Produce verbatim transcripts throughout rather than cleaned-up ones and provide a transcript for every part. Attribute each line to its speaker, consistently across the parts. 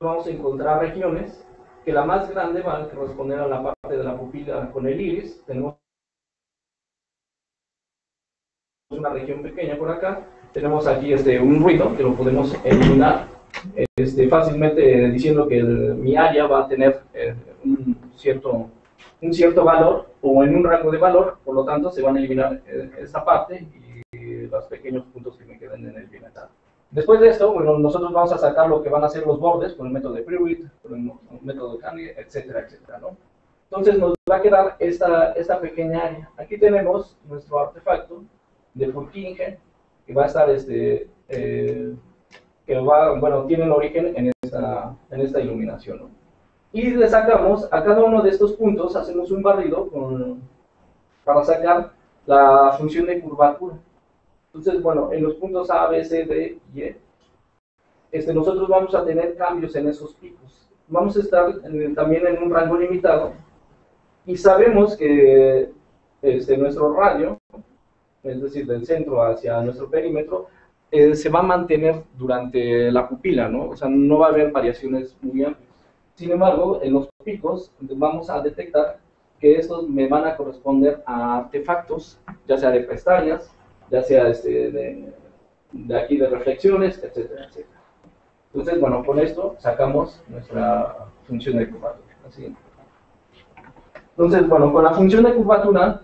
Speaker 1: vamos a encontrar regiones que la más grande va a corresponder a la parte de la pupila con el iris. Tenemos una región pequeña por acá. Tenemos aquí este, un ruido que lo podemos eliminar este, fácilmente diciendo que el, mi área va a tener eh, un, cierto, un cierto valor o en un rango de valor, por lo tanto se van a eliminar eh, esta parte y los pequeños puntos que me queden en el bienestar. Después de esto, bueno, nosotros vamos a sacar lo que van a ser los bordes con el método de Prewitt, con el método de Canny, etcétera, etcétera, ¿no? Entonces nos va a quedar esta, esta pequeña área. Aquí tenemos nuestro artefacto de Purkinje, que va a estar, este, eh, que va, bueno, tiene el origen en esta, en esta iluminación, ¿no? Y le sacamos a cada uno de estos puntos, hacemos un barrido con, para sacar la función de curvatura. Entonces, bueno, en los puntos A, B, C, D y E, este, nosotros vamos a tener cambios en esos picos. Vamos a estar en, también en un rango limitado y sabemos que este, nuestro radio, es decir, del centro hacia nuestro perímetro, eh, se va a mantener durante la pupila, ¿no? O sea, no va a haber variaciones muy amplias. Sin embargo, en los picos vamos a detectar que estos me van a corresponder a artefactos, ya sea de pestañas, ya sea este, de, de aquí de reflexiones, etcétera, etcétera. Entonces, bueno, con esto sacamos nuestra función de curvatura. Así. Entonces, bueno, con la función de curvatura,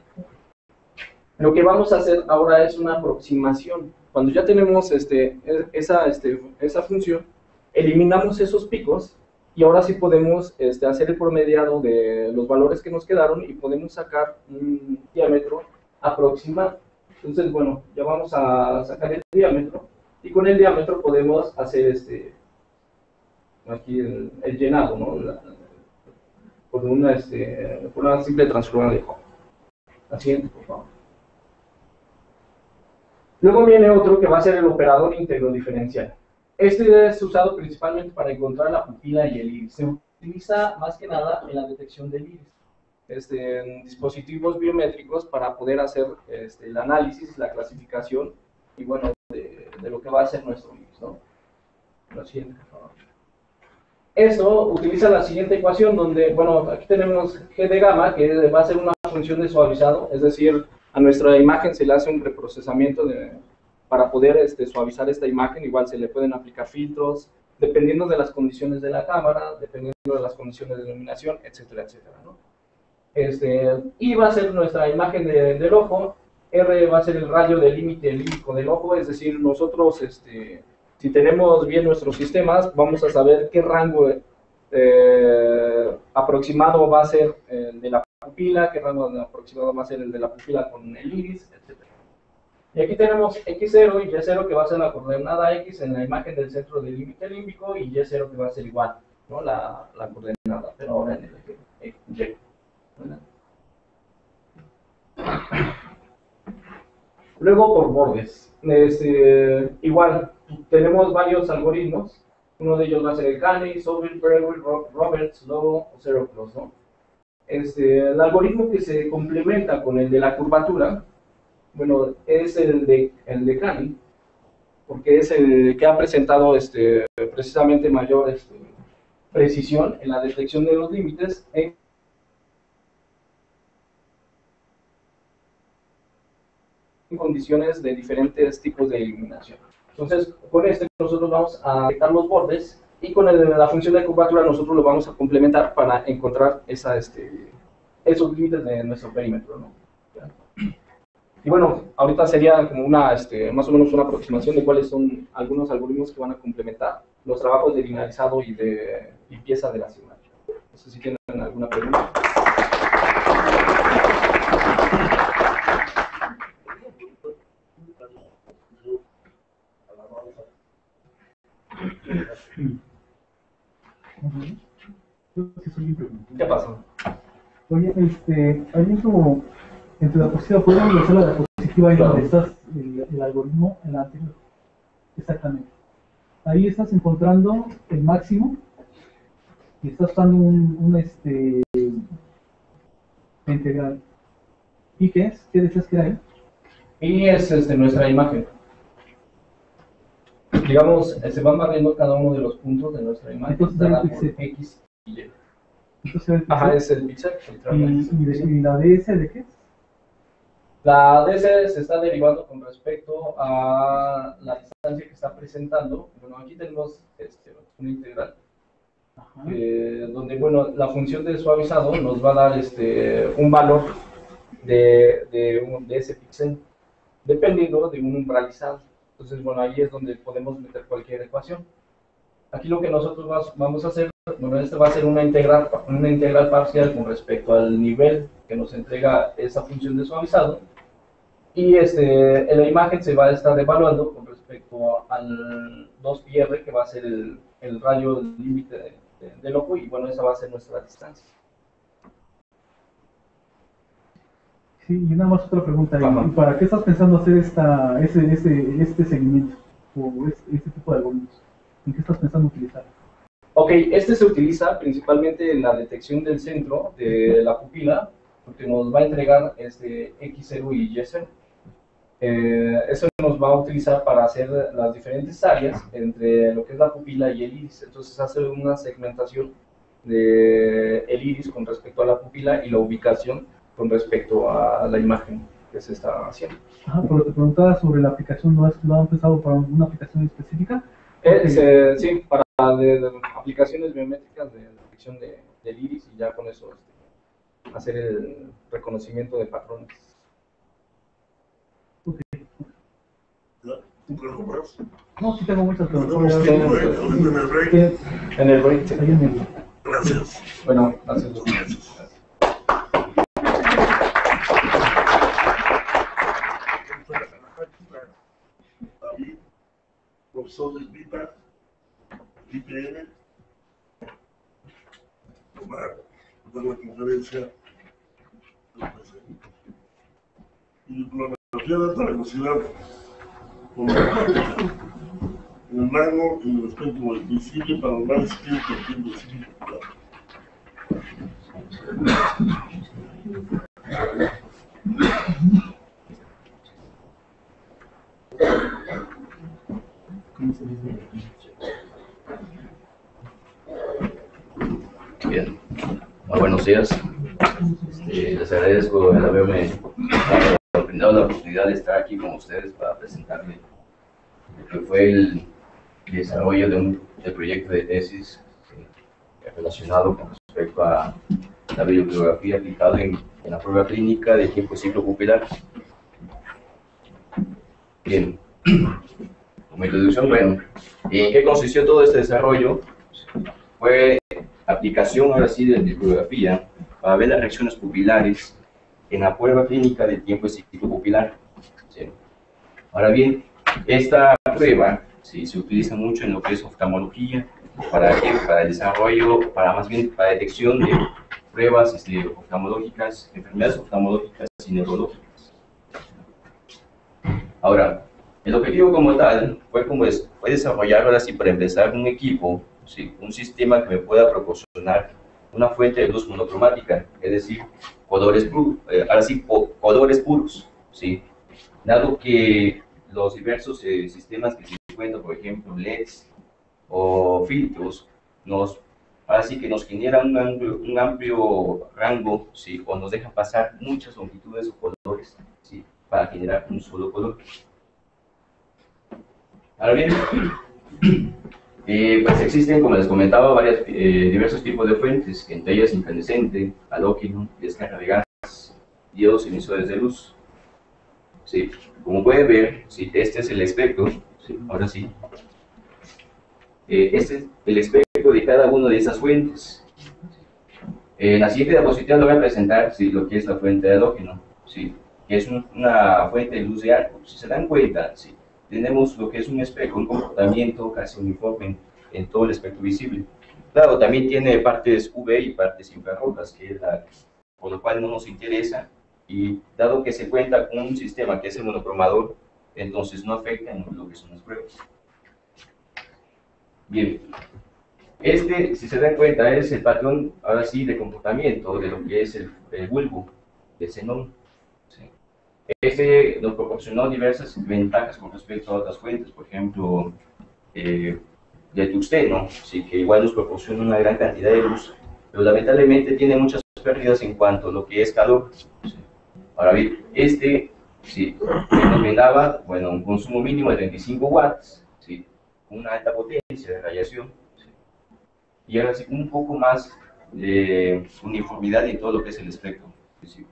Speaker 1: lo que vamos a hacer ahora es una aproximación. Cuando ya tenemos este, esa, este, esa función, eliminamos esos picos y ahora sí podemos este, hacer el promediado de los valores que nos quedaron y podemos sacar un diámetro aproximado. Entonces, bueno, ya vamos a sacar el diámetro y con el diámetro podemos hacer este, aquí el, el llenado, ¿no? La, por, una, este, por una simple transformada de Hopf. La siguiente, por favor. Luego viene otro que va a ser el operador íntegro diferencial. Este es usado principalmente para encontrar la pupila y el iris. Se utiliza más que nada en la detección del iris. Este, en dispositivos biométricos para poder hacer este, el análisis, la clasificación y bueno, de, de lo que va a ser nuestro iris, ¿no? Lo siguiente, por favor. Esto utiliza la siguiente ecuación donde, bueno, aquí tenemos G de gamma, que va a ser una función de suavizado, es decir, a nuestra imagen se le hace un reprocesamiento de, para poder este, suavizar esta imagen. Igual se le pueden aplicar filtros, dependiendo de las condiciones de la cámara, dependiendo de las condiciones de iluminación, etcétera, etcétera, ¿no? Este, y va a ser nuestra imagen de, del ojo. R va a ser el radio del límite límbico del ojo, es decir, nosotros, este, si tenemos bien nuestros sistemas, vamos a saber qué rango eh, aproximado va a ser el de la pupila, qué rango aproximado va a ser el de la pupila con el iris, etcétera. Y aquí tenemos equis cero y y cero, que va a ser la coordenada X en la imagen del centro del límite límbico, y y cero que va a ser igual, ¿no? la, la coordenada, pero ahora en el eje Y. Luego por bordes, este, igual tenemos varios algoritmos. Uno de ellos va a ser el Canny, Sobel, Prewitt, Roberts, Lobo o Zero Plus, ¿no? Este, el algoritmo que se complementa con el de la curvatura, bueno, es el de, el de Canny, porque es el que ha presentado este, precisamente mayor este, precisión en la detección de los límites en condiciones de diferentes tipos de iluminación. Entonces, con este nosotros vamos a detectar los bordes y con el, la función de curvatura nosotros lo vamos a complementar para encontrar esa, este, esos límites de nuestro perímetro, ¿no? Y bueno, ahorita sería como una, este, más o menos una aproximación de cuáles son algunos algoritmos que van a complementar los trabajos de linearizado y de limpieza de las imágenes. No sé si tienen alguna pregunta. ¿Qué pasó?
Speaker 2: Oye, este, hay mismo en tu diapositiva, ¿podemos hacer la diapositiva ahí
Speaker 1: Claro.
Speaker 2: donde estás, el, el algoritmo, en la anterior? Exactamente. Ahí estás encontrando el máximo y estás dando un, un este, integral. ¿Y qué es? ¿Qué decías que era ahí?
Speaker 1: Y es este, nuestra imagen. digamos, eh, se van barriendo cada uno de los puntos de nuestra imagen.
Speaker 2: Entonces,
Speaker 1: dada
Speaker 2: el
Speaker 1: por
Speaker 2: pixel.
Speaker 1: X y Y.
Speaker 2: Entonces, el
Speaker 1: Ajá,
Speaker 2: pixel.
Speaker 1: es el pixel.
Speaker 2: ¿Y,
Speaker 1: literalmente es el
Speaker 2: y, de-
Speaker 1: pixel.
Speaker 2: y la D S de qué es?
Speaker 1: La D S se está derivando con respecto a la distancia que está presentando. Bueno, aquí tenemos este, una integral.
Speaker 2: Ajá.
Speaker 1: Eh, donde, bueno, la función de suavizado nos va a dar este, un valor de, de, un, de ese píxel dependiendo de un umbralizado. Entonces, bueno, ahí es donde podemos meter cualquier ecuación. Aquí lo que nosotros vas, vamos a hacer, bueno, este va a ser una integral, una integral parcial con respecto al nivel que nos entrega esa función de suavizado. Y este, en la imagen se va a estar evaluando con respecto al dos pi r, que va a ser el, el radio límite de, de, del ojo, y bueno, esa va a ser nuestra distancia.
Speaker 2: Sí, y nada más otra pregunta.
Speaker 1: Ajá.
Speaker 2: ¿Y para qué estás pensando hacer esta, ese, ese, este seguimiento o este, este tipo de algoritmos? ¿En qué estás pensando utilizar?
Speaker 1: Ok, este se utiliza principalmente en la detección del centro de la pupila, porque nos va a entregar este X cero y Y cero. Eh, eso nos va a utilizar para hacer las diferentes áreas entre lo que es la pupila y el iris. Entonces hace una segmentación del iris con respecto a la pupila y la ubicación con respecto a la imagen que se está haciendo.
Speaker 2: Ajá, pero te preguntaba sobre la aplicación. ¿No has, no has pensado para una aplicación específica?
Speaker 1: Eh, se, sí, para de, de aplicaciones biométricas de detección de, del iris, y ya con eso este, hacer el reconocimiento de patrones.
Speaker 3: ¿Tú preocupas?
Speaker 2: No, sí tengo muchas preguntas.
Speaker 3: Tenemos
Speaker 2: Ya-
Speaker 3: tiempo, ¿eh? Ahorita en el break.
Speaker 2: Sí,
Speaker 1: En el break, sí.
Speaker 2: ahí en el-
Speaker 3: Gracias.
Speaker 1: Bueno, gracias.
Speaker 3: Gracias. David, profesor del B I P A, I P N, Omar, dar la conferencia y bibliografía de alta velocidad con en el rango y el espectro visible para el análisis clínico del tiempo civil.
Speaker 4: Bien, muy buenos días. Este, les agradezco el haberme dado la oportunidad de estar aquí con ustedes para presentarles lo que fue el desarrollo de un de proyecto de tesis eh, relacionado con respecto a la bibliografía aplicada en, en la prueba clínica de tiempo ciclo pupilar. Bien, como introducción, bueno, ¿en qué consistió todo este desarrollo? Fue aplicación ahora sí de bibliografía para ver las reacciones pupilares en la prueba clínica de tiempo ciclo pupilar. ¿Sí? Ahora bien, esta prueba ¿sí? se utiliza mucho en lo que es oftalmología, para, para el desarrollo, para más bien para detección de pruebas este, oftalmológicas, enfermedades oftalmológicas y neurológicas. Ahora, el objetivo como tal fue, como es, fue desarrollar ahora sí para empezar un equipo, ¿sí? un sistema que me pueda proporcionar una fuente de luz monocromática, es decir, colores puros, eh, ahora sí, colores puros, ¿sí? Dado que los diversos eh, sistemas que se encuentran, por ejemplo, L E Ds o filtros, nos, ahora sí que nos generan un amplio, un amplio rango, ¿sí? o nos dejan pasar muchas longitudes o colores, ¿sí? para generar un solo color. Ahora bien, eh, pues existen, como les comentaba, varios, eh, diversos tipos de fuentes, entre ellas incandescente, halógeno, descarga de gas, diodos emisores de luz. Sí, como pueden ver, sí, este es el espectro, sí, ahora sí. Eh, este es el espectro de cada una de esas fuentes. Eh, en la siguiente diapositiva lo voy a presentar sí, lo que es la fuente de halógeno, sí, que es un, una fuente de luz de arco. Si se dan cuenta, sí, tenemos lo que es un espectro, un comportamiento casi uniforme en, en todo el espectro visible. Claro, también tiene partes U V y partes infrarrojas, que es la, por lo cual no nos interesa, y dado que se cuenta con un sistema que es el monocromador, entonces no afecta en lo que son las pruebas. Bien, este, si se dan cuenta, es el patrón, ahora sí, de comportamiento de lo que es el, el bulbo de xenón. ¿Sí? Este nos proporcionó diversas ventajas con respecto a otras fuentes, por ejemplo, eh, de tungsteno, sí, que igual nos proporciona una gran cantidad de luz, pero lamentablemente tiene muchas pérdidas en cuanto a lo que es calor. Sí. Ahora bien, este sí, denominaba, bueno, un consumo mínimo de treinta y cinco watts, sí, una alta potencia de radiación, sí, y ahora sí un poco más de uniformidad en todo lo que es el espectro. Sí.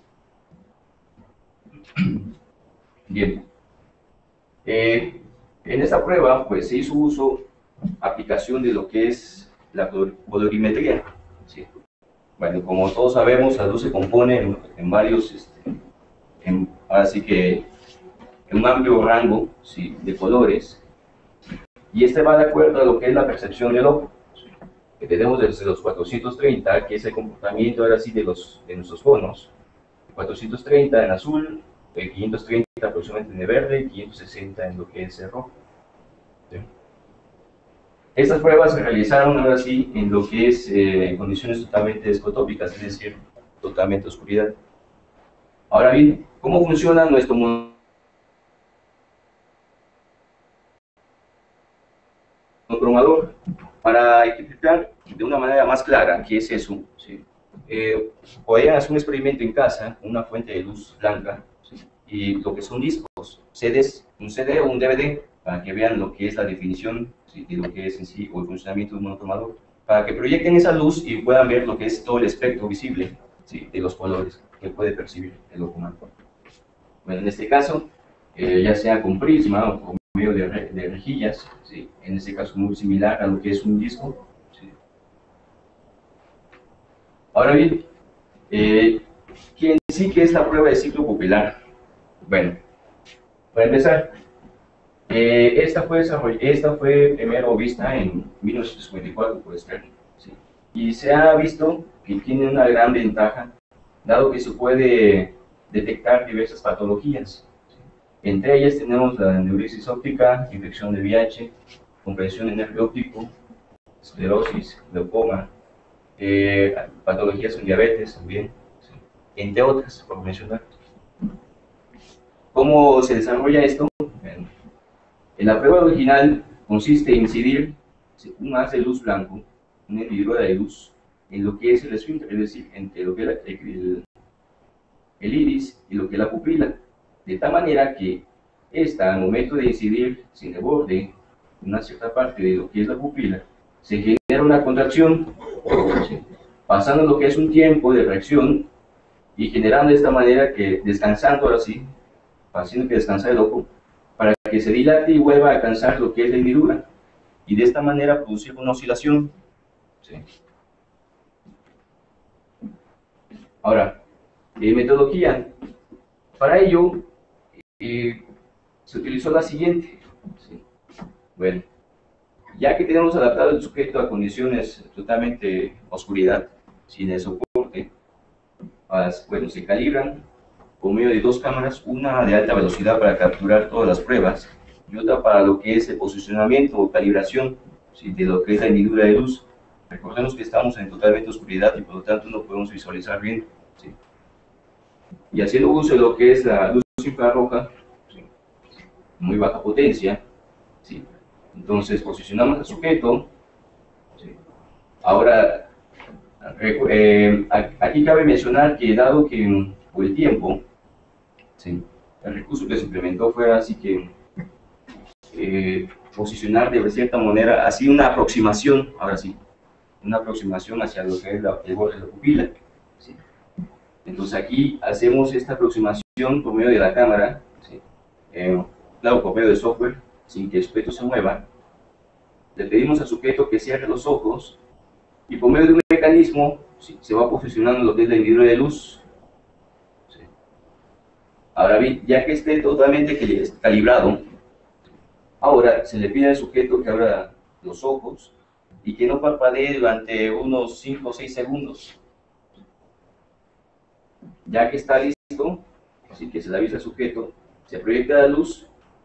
Speaker 4: Bien, eh, en esta prueba pues se hizo uso, aplicación de lo que es la colorimetría. ¿Sí? Bueno, como todos sabemos, la luz se compone en, en varios, este, en, así que en un amplio rango, ¿sí?, de colores, y este va de acuerdo a lo que es la percepción del ojo, ¿sí?, que tenemos desde los cuatrocientos treinta, que es el comportamiento ahora sí de, los, de nuestros fonos, cuatrocientos treinta en azul, el quinientos treinta aproximadamente en el verde, y quinientos sesenta en lo que es el rojo. ¿Sí? Estas pruebas se realizaron ahora sí en lo que es eh, condiciones totalmente escotópicas, es decir, totalmente oscuridad. Ahora bien, ¿cómo funciona nuestro monocromador? Para explicar de una manera más clara qué es eso, ¿sí?, eh, podrían hacer un experimento en casa, una fuente de luz blanca, ¿sí?, y lo que son discos, C Ds, un C D o un D V D, para que vean lo que es la definición, ¿sí?, de lo que es en sí o el funcionamiento de un monocromador, para que proyecten esa luz y puedan ver lo que es todo el espectro visible, ¿sí?, de los colores que puede percibir el ojo humano. Bueno, en este caso, eh, ya sea con prisma o con medio de, re, de rejillas, ¿sí?, en este caso muy similar a lo que es un disco. ¿Sí? Ahora bien, eh, ¿quién sí que es la prueba de ciclo pupilar? Bueno, para empezar, eh, esta, fue esta fue primero vista en mil novecientos cincuenta y cuatro, puede ser, ¿sí?, y se ha visto que tiene una gran ventaja, dado que se puede detectar diversas patologías. Entre ellas tenemos la neurisis óptica, infección de V I H, compresión de nervio óptico, esclerosis, glaucoma, eh, patologías con diabetes también, ¿sí?, entre otras, por mencionar. ¿Cómo se desarrolla esto? Bueno, en la prueba original consiste en incidir un haz de luz blanco, una hendidura de luz, en lo que es el esfínter, es decir, entre lo que es el, el iris y lo que es la pupila, de tal manera que esta, al momento de incidir sin el borde, una cierta parte de lo que es la pupila, se genera una contracción, ¿sí?, pasando lo que es un tiempo de reacción y generando de esta manera que, descansando ahora sí, haciendo que descanse el ojo, para que se dilate y vuelva a alcanzar lo que es la hendidura, y de esta manera producir una oscilación. ¿Sí? Ahora, eh, metodología. Para ello, eh, se utilizó la siguiente. ¿Sí? Bueno, ya que tenemos adaptado el sujeto a condiciones totalmente oscuridad, sin el soporte, as, bueno, se calibran por medio de dos cámaras, una de alta velocidad para capturar todas las pruebas y otra para lo que es el posicionamiento o calibración, ¿sí?, de lo que es la hendidura de luz. Recordemos que estamos en totalmente oscuridad y por lo tanto no podemos visualizar bien. ¿Sí? Y haciendo uso de lo que es la luz infrarroja, ¿sí?, muy baja potencia, ¿sí?, entonces posicionamos al sujeto. ¿Sí? Ahora, eh, aquí cabe mencionar que dado que por el tiempo, ¿sí?, el recurso que se implementó fue así que eh, posicionar de cierta manera, así una aproximación, ahora sí, una aproximación hacia lo que es la, el borde de la pupila. ¿Sí? Entonces aquí hacemos esta aproximación por medio de la cámara, ¿sí?, eh, claro, por medio de software, sin que el sujeto se mueva. Le pedimos al sujeto que cierre los ojos y por medio de un mecanismo, ¿sí?, se va posicionando lo que es la hendidura de luz. ¿Sí? Ahora bien, ya que esté totalmente calibrado, ahora se le pide al sujeto que abra los ojos y que no parpadee durante unos cinco o seis segundos. Ya que está listo, así que se le avisa al sujeto, se proyecta la luz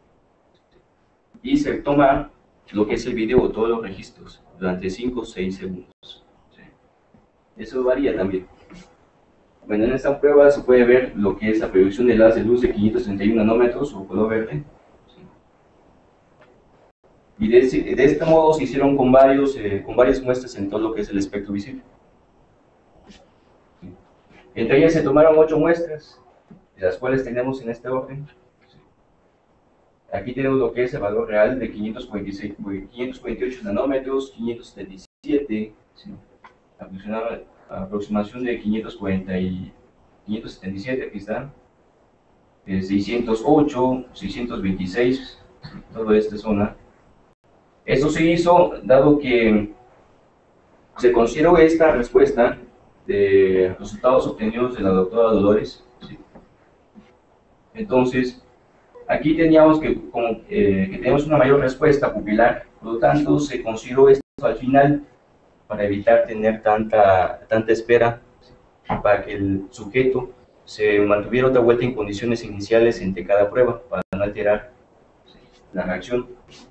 Speaker 4: y se toma lo que es el video o todos los registros durante cinco o seis segundos. ¿Sí? Eso varía también. Bueno, en esta prueba se puede ver lo que es la proyección del haz de luz de quinientos treinta y uno nanómetros o color verde. ¿Sí? Y de, ese, de este modo se hicieron con, varios, eh, con varias muestras en todo lo que es el espectro visible. Entre ellas se tomaron ocho muestras, de las cuales tenemos en este orden. Aquí tenemos lo que es el valor real de quinientos cuarenta y seis, quinientos cuarenta y ocho nanómetros, quinientos setenta y siete, ¿sí? Aproximación de quinientos cuarenta y quinientos setenta y siete, aquí está, eh, seiscientos ocho, seiscientos veintiséis, ¿sí? Toda esta zona. Eso se hizo dado que se consideró esta respuesta de resultados obtenidos de la doctora Dolores, ¿sí? Entonces, aquí teníamos que, como, eh, que tenemos una mayor respuesta pupilar, por lo tanto se consideró esto al final para evitar tener tanta, tanta espera, ¿sí? Para que el sujeto se mantuviera otra vuelta en condiciones iniciales entre cada prueba, para no alterar, ¿sí?, la reacción.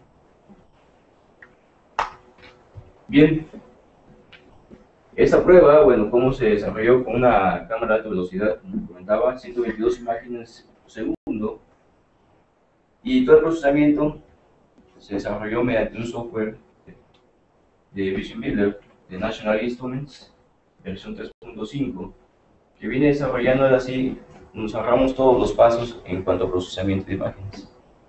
Speaker 4: Bien, esta prueba, bueno, cómo se desarrolló con una cámara de alta velocidad, como comentaba, ciento veintidós imágenes por segundo, y todo el procesamiento se desarrolló mediante un software de Vision Builder de National Instruments, versión tres punto cinco, que viene desarrollando así, nos ahorramos todos los pasos en cuanto a procesamiento de imágenes.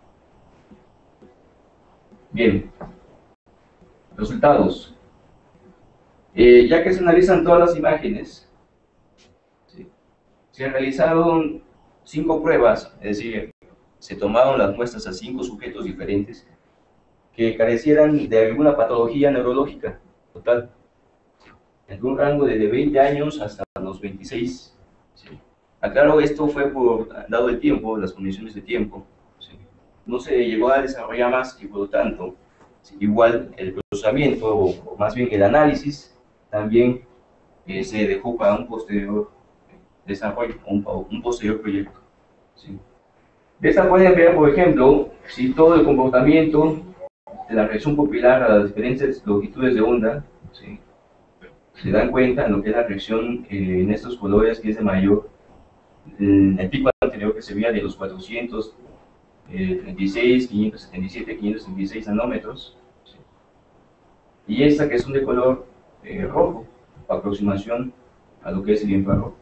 Speaker 4: Bien, resultados. Eh, ya que se analizan todas las imágenes, ¿sí?, se realizaron cinco pruebas, es decir, se tomaron las muestras a cinco sujetos diferentes que carecieran de alguna patología neurológica total, entre un rango de veinte años hasta los veintiséis. ¿Sí? Aclaro, esto fue por, dado el tiempo, las condiciones de tiempo, ¿sí?, no se llegó a desarrollar más y por lo tanto, ¿sí?, igual el procesamiento, o, o más bien el análisis, también eh, se dejó para un posterior desarrollo, un, un posterior proyecto. ¿Sí? De esta pueden ver, por ejemplo, si todo el comportamiento de la reacción pupilar a las diferentes longitudes de onda, ¿sí?, se dan cuenta en lo que es la reacción eh, en estos colores, que es de mayor, el, el pico anterior que se veía de los cuatrocientos treinta y seis, quinientos setenta y siete, quinientos setenta y seis nanómetros, ¿sí?, y esta que es un de color eh, rojo, aproximación a lo que es el infrarrojo.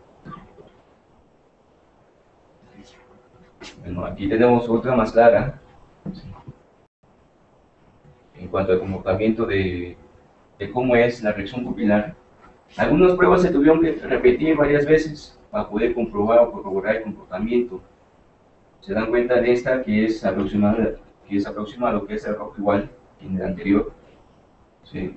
Speaker 4: Bueno, aquí tenemos otra más clara, ¿sí?, en cuanto al comportamiento de, de cómo es la reacción pupilar. Algunas pruebas se tuvieron que repetir varias veces para poder comprobar o corroborar el comportamiento. Se dan cuenta de esta que es aproximada, que es aproximada a lo que es el rojo igual que en el anterior, ¿sí?,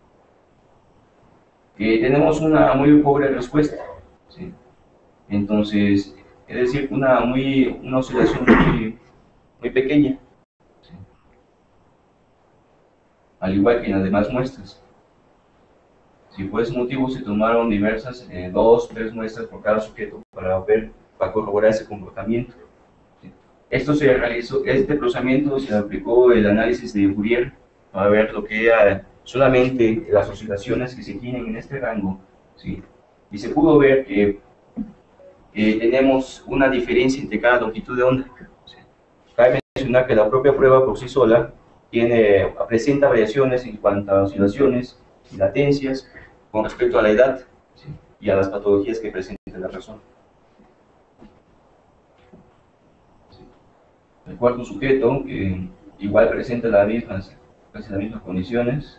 Speaker 4: que tenemos una muy pobre respuesta, ¿sí? Entonces, es decir, una, muy, una oscilación muy, muy pequeña, ¿sí?, al igual que en las demás muestras. Si por ese motivo se tomaron diversas, eh, dos, tres muestras por cada sujeto para ver, para corroborar ese comportamiento. ¿Sí? Esto se realizó, este procesamiento se aplicó el análisis de Fourier para ver lo que era solamente las oscilaciones que se tienen en este rango, ¿sí?, y se pudo ver que eh, tenemos una diferencia entre cada longitud de onda. ¿Sí? Cabe mencionar que la propia prueba por sí sola tiene, presenta variaciones en cuanto a oscilaciones y latencias con respecto a la edad, ¿sí?, y a las patologías que presenta la persona. ¿Sí? El cuarto sujeto, que igual presenta las mismas, casi las mismas condiciones.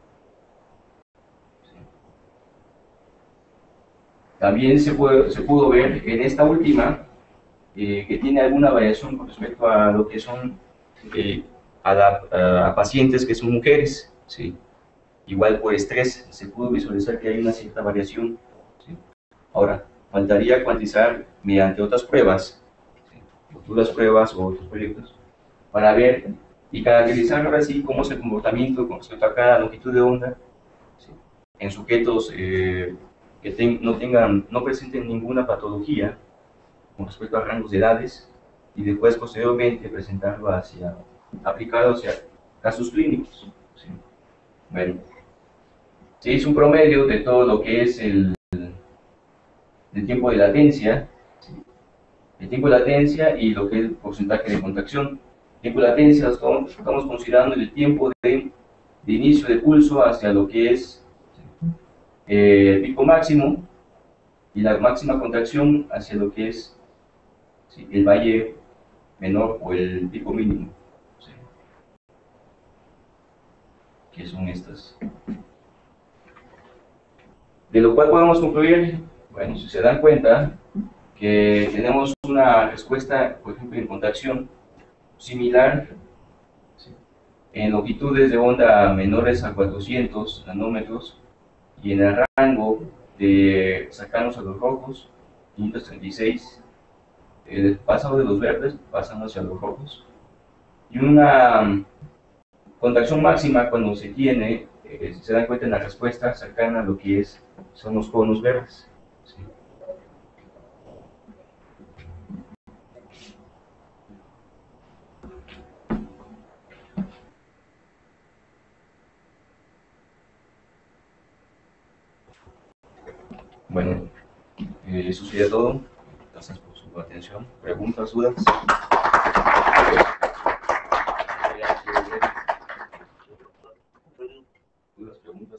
Speaker 4: También se, puede, se pudo ver en esta última eh, que tiene alguna variación con respecto a lo que son eh, a, la, a, a pacientes que son mujeres, ¿sí?, igual por estrés se pudo visualizar que hay una cierta variación, ¿sí? Ahora, faltaría cuantizar mediante otras pruebas, ¿sí?, futuras pruebas o otros proyectos, para ver y caracterizar ahora sí cómo es el comportamiento con respecto a cada longitud de onda, ¿sí?, en sujetos eh, que ten, no, tengan, no presenten ninguna patología con respecto a rangos de edades, y después posteriormente presentarlo hacia, aplicado hacia casos clínicos. ¿Sí? Bueno, se hizo un promedio de todo lo que es el, el tiempo de latencia, ¿sí?, el tiempo de latencia y lo que es el porcentaje de contracción. tiempo de latencia, estamos, estamos considerando el tiempo de, de inicio de pulso hacia lo que es eh, el pico máximo y la máxima contracción hacia lo que es sí, el valle menor o el pico mínimo, sí, que son estas. De lo cual podemos concluir, bueno, si se dan cuenta, que tenemos una respuesta, por ejemplo, en contracción similar sí, en longitudes de onda menores a cuatrocientos nanómetros y en el rango de cercanos a los rojos, quinientos treinta y seis, eh, pasado de los verdes, pasando hacia los rojos, y una um, contracción máxima cuando se tiene, eh, si se dan cuenta en la respuesta cercana a lo que es, son los conos verdes. ¿Sí? Bueno, eh, eso sería todo. Gracias por su atención. ¿Preguntas, dudas? ¿Dudas, preguntas?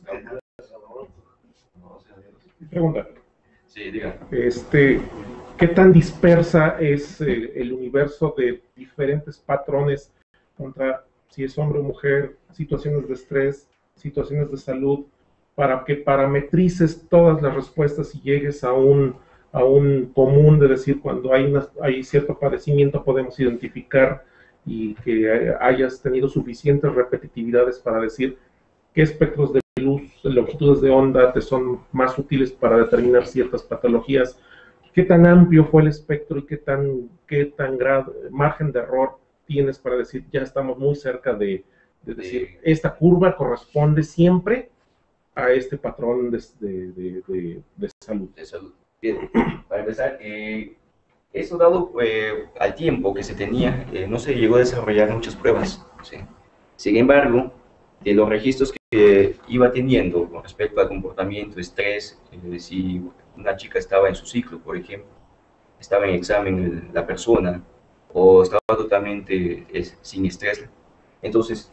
Speaker 5: Pregunta.
Speaker 4: Sí, diga.
Speaker 5: Este, ¿qué tan dispersa es eh, el universo de diferentes patrones contra si es hombre o mujer, situaciones de estrés, situaciones de salud, para que parametrices todas las respuestas y llegues a un, a un común de decir cuando hay, una, hay cierto padecimiento podemos identificar y que hayas tenido suficientes repetitividades para decir qué espectros de luz, longitudes de onda te son más útiles para determinar ciertas patologías? ¿Qué tan amplio fue el espectro y qué tan, qué tan grado, margen de error tienes para decir ya estamos muy cerca de, de decir esta curva corresponde siempre a este patrón de, de, de, de, de salud?
Speaker 4: De salud. Bien, para empezar, eh, eso dado eh, al tiempo que se tenía, eh, no se llegó a desarrollar muchas pruebas. ¿Sí? Sin embargo, de los registros que iba teniendo con respecto al comportamiento, estrés, eh, si una chica estaba en su ciclo, por ejemplo, estaba en examen la persona, o estaba totalmente es, sin estrés, entonces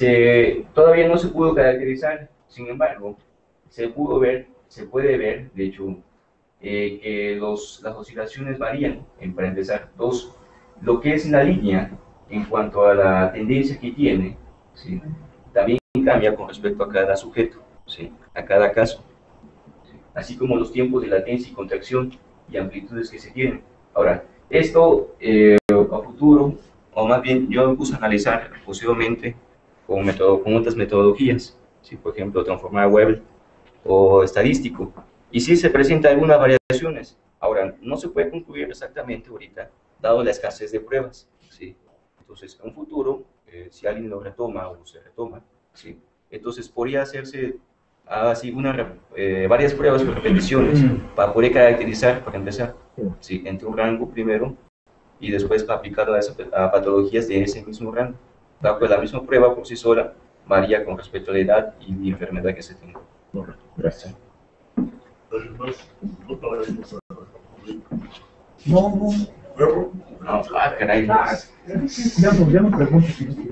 Speaker 4: se, todavía no se pudo caracterizar. Sin embargo, se pudo ver, se puede ver, de hecho, eh, que los, las oscilaciones varían, en, para empezar. Dos, lo que es la línea en cuanto a la tendencia que tiene, ¿sí? También cambia con respecto a cada sujeto, ¿sí? A cada caso, ¿sí? Así como los tiempos de latencia y contracción y amplitudes que se tienen. Ahora, esto eh, a futuro, o más bien yo me puse a analizar posiblemente con, metodo, con otras metodologías, ¿sí? Por ejemplo, transformar Webel o estadístico, y sí se presentan algunas variaciones. Ahora, no se puede concluir exactamente ahorita, dado la escasez de pruebas, ¿sí? Entonces, en un futuro, eh, si alguien lo retoma o se retoma, ¿sí? Entonces podría hacerse así una, eh, varias pruebas o repeticiones para poder caracterizar, para empezar, ¿sí? Entre un rango primero y después para aplicarlo a, esa, a patologías de ese mismo rango. Pues la misma prueba por sí sola varía con respecto a la edad y la enfermedad que se tenga.
Speaker 5: Correcto, gracias.
Speaker 2: No, no.
Speaker 4: No, ah, caray.
Speaker 2: Ya no, ya no pregunto.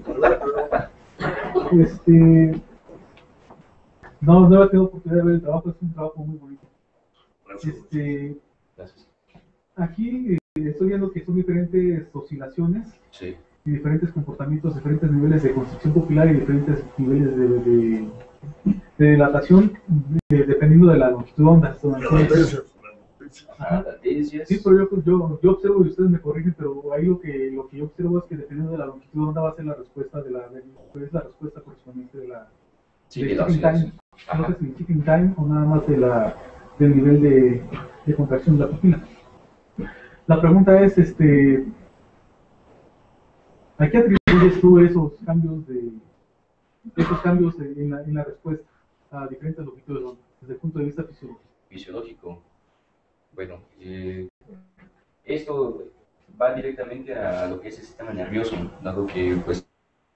Speaker 2: Este. No, no he tenido oportunidad de ver el trabajo, es un trabajo muy bonito. Este.
Speaker 4: Gracias.
Speaker 2: Aquí eh, estoy viendo que son diferentes oscilaciones.
Speaker 4: Sí.
Speaker 2: Y diferentes comportamientos, diferentes niveles de constricción pupilar y diferentes niveles de, de, de dilatación, de, dependiendo de la longitud de onda. Sí, pero yo, yo, yo observo y ustedes me corrigen, pero ahí lo que, lo que yo observo es que dependiendo de la longitud de onda va a ser la respuesta de la, de, es la respuesta correspondiente de la
Speaker 4: sí,
Speaker 2: de
Speaker 4: de la
Speaker 2: time. No sé si sitting time o nada más de la, del nivel de, de contracción de la pupila. La pregunta es, este, ¿a qué atribuyes tú esos cambios de esos cambios en la, en la respuesta a diferentes longitudes de onda desde el punto de vista fisiológico?
Speaker 4: Fisiológico. Bueno, eh, esto va directamente a lo que es el sistema nervioso, dado que pues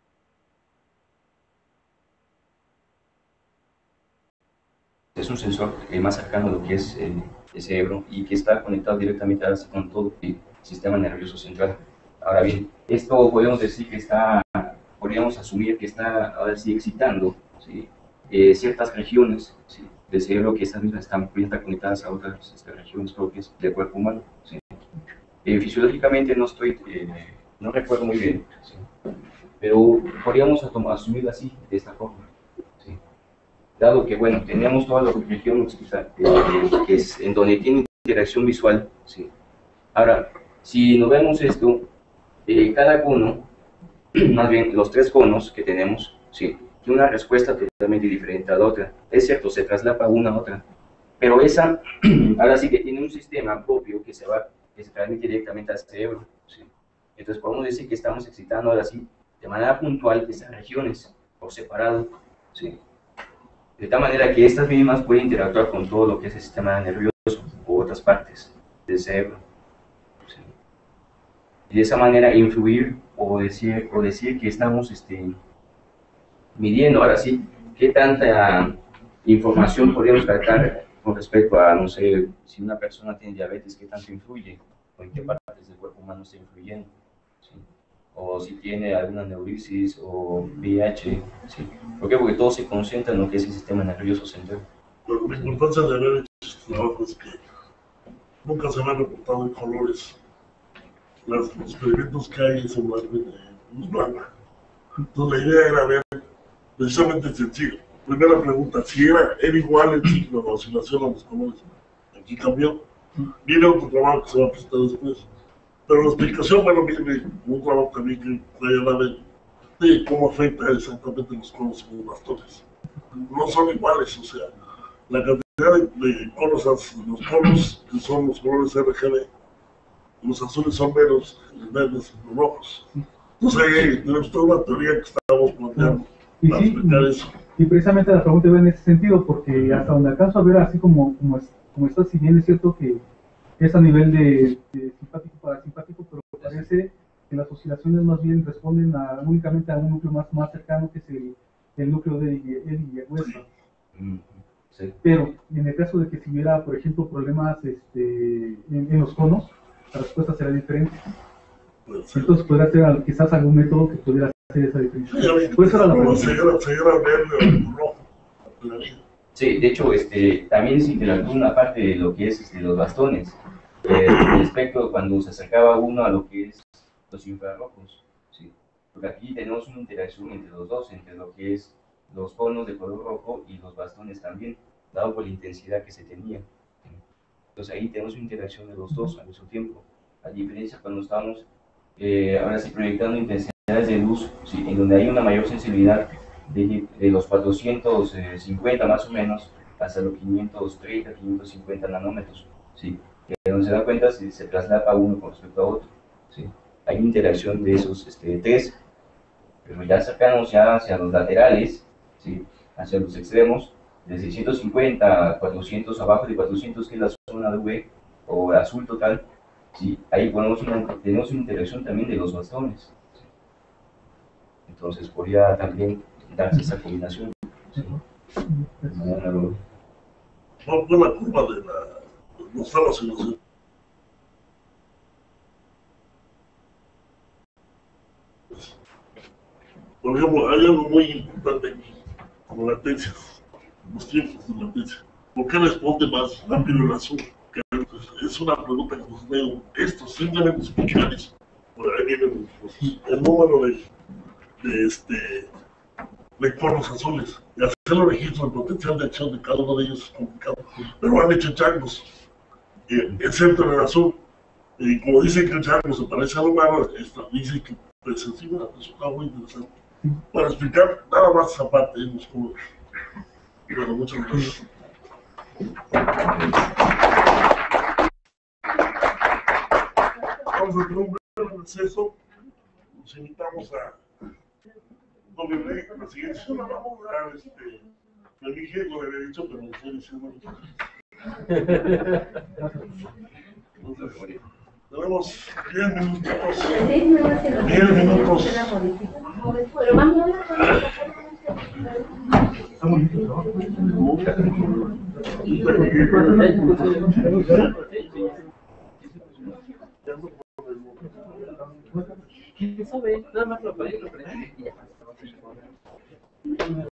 Speaker 4: es un sensor eh, más cercano a lo que es eh, el cerebro y que está conectado directamente con todo el sistema nervioso central. Ahora bien, esto podemos decir que está, podríamos asumir que está ahora sí excitando, ¿sí? eh, ciertas regiones, ¿sí? del cerebro, que estas mismas están conectadas a otras este, regiones propias del cuerpo humano. ¿Sí? Eh, fisiológicamente no estoy, eh, no recuerdo muy bien, ¿sí? pero podríamos asumir así, de esta forma. ¿Sí? Dado que, bueno, tenemos toda la región occipital, eh, que es en donde tiene interacción visual. ¿Sí? Ahora, si nos vemos esto, eh, cada cono, más bien los tres conos que tenemos, ¿sí? tiene una respuesta totalmente diferente a la otra. Es cierto, se traslapa una a otra, pero esa, ahora sí que tiene un sistema propio que se va, que se transmite directamente al cerebro. ¿Sí? Entonces podemos decir que estamos excitando ahora sí, de manera puntual, esas regiones, por separado. ¿Sí? De tal manera que estas mismas pueden interactuar con todo lo que es el sistema nervioso u otras partes del cerebro. ¿Sí? Y de esa manera influir o decir, o decir que estamos este, midiendo ahora sí qué tanta información podemos captar con respecto a, no sé, si una persona tiene diabetes, qué tanto influye, o en qué partes del cuerpo humano está influyendo. ¿Sí? O si tiene alguna neurisis o V I H. ¿Sí? ¿Por qué? Porque todo se concentra en lo que es el sistema nervioso central.
Speaker 3: Pero la importancia de haber hecho este trabajo es que nunca se me han reportado en colores. Los experimentos que hay se vuelven de luz blanca. Entonces la idea era ver precisamente sencillo. Primera pregunta, si era, era igual el signo de oscilación a los colores. Aquí cambió. Viene otro trabajo que se va a presentar después. Pero la explicación, bueno, viene un trabajo también que trae la de, de cómo afecta exactamente los conos y los bastones. No son iguales, o sea, la cantidad de, de conos, los conos que son los colores R G B, los azules son menos, los verdes los rojos. Entonces ahí tenemos toda una teoría que estamos planteando
Speaker 2: y
Speaker 3: para
Speaker 2: sí,
Speaker 3: explicar eso.
Speaker 2: Y precisamente la pregunta va en ese sentido, porque hasta donde alcanzo a ver, así como, como, es, como está, si bien es cierto que es a nivel de, de simpático parasimpático, pero parece que las oscilaciones más bien responden a, únicamente a un núcleo más, más cercano, que es el, el núcleo de Eddington.
Speaker 4: Sí.
Speaker 2: Pero en el caso de que si hubiera, por ejemplo, problemas este, en, en los conos, la respuesta será diferente. Entonces podría ser quizás algún método que pudiera hacer esa diferencia. Pues esa era la pregunta.
Speaker 4: Sí, de hecho, este, también se interactúa una parte de lo que es este, los bastones, eh, respecto cuando se acercaba uno a lo que es los infrarrojos. ¿Sí? Porque aquí tenemos una interacción entre los dos, entre lo que es los conos de color rojo y los bastones también, dado por la intensidad que se tenía. Entonces ahí tenemos una interacción de los dos al mismo tiempo. A diferencia cuando estamos eh, ahora sí proyectando intensidades de luz, ¿sí? en donde hay una mayor sensibilidad de, de los cuatrocientos cincuenta más o menos hasta los quinientos treinta, quinientos cincuenta nanómetros, ¿sí? que donde se da cuenta si se traslapa uno con respecto a otro. ¿Sí? Hay una interacción de esos este, tres, pero ya cercanos ya hacia los laterales, ¿sí? hacia los extremos, de seiscientos cincuenta a cuatrocientos, abajo de cuatrocientos, que es la zona de U V o azul total. Sí, ahí ponemos una, tenemos una interacción también de los bastones. ¿Sí? Entonces podría también darse esa combinación. ¿Sí? Bueno,
Speaker 3: ¿Cuál fue la curva de la los salas y los... Por ejemplo, hay algo muy importante aquí, como latencias, los tiempos de latencia. ¿Por qué responde más rápido el azul? Es una pregunta que nos veo. Esto simplemente explicar eso. Por ahí viene el número de, de, este, de conos azules. Y hacer los registros del potencial de acción de cada uno de ellos es complicado. Pero han hecho changos. Eh, el centro en el azul. Y como dicen que el chango se parece al humano, esto dice que es encima. Eso está muy interesante. Para explicar nada más esa parte de los colores. Bueno, muchas gracias. Vamos a tener un breve receso. Nos invitamos a W, a la siguiente semana. Vamos a dar este. Me dije, lo había dicho, pero me estoy diciendo. Entonces, tenemos diez minutos. diez minutos.
Speaker 6: Pero vamos
Speaker 2: Está muy bien, ¿no?
Speaker 3: Ya no podemos.
Speaker 1: ¿Quién sabe? Nada más lo apagué y lo prendí y ya.